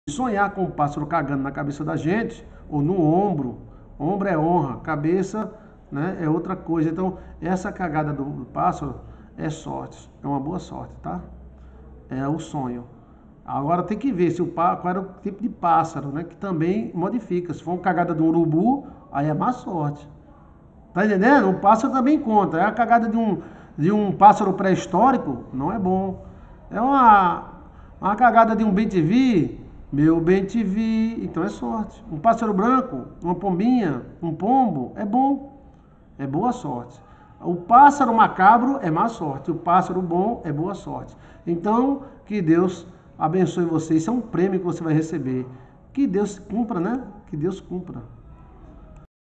Sonhar com o pássaro cagando na cabeça da gente, ou no ombro. Ombro é honra, cabeça, né, é outra coisa. Então, essa cagada do pássaro é sorte, é uma boa sorte, tá? É o sonho. Agora tem que ver se qual era o tipo de pássaro, né? Que também modifica. Se for uma cagada de um urubu, aí é má sorte. Tá entendendo? O pássaro também conta. É a cagada de um pássaro pré-histórico, não é bom. É uma cagada de um bem-te-vi, meu bem-te-vi, então é sorte. Um pássaro branco, uma pombinha, um pombo, é bom. É boa sorte. O pássaro macabro é má sorte. O pássaro bom é boa sorte. Então, que Deus abençoe você. Isso é um prêmio que você vai receber. Que Deus cumpra, né? Que Deus cumpra.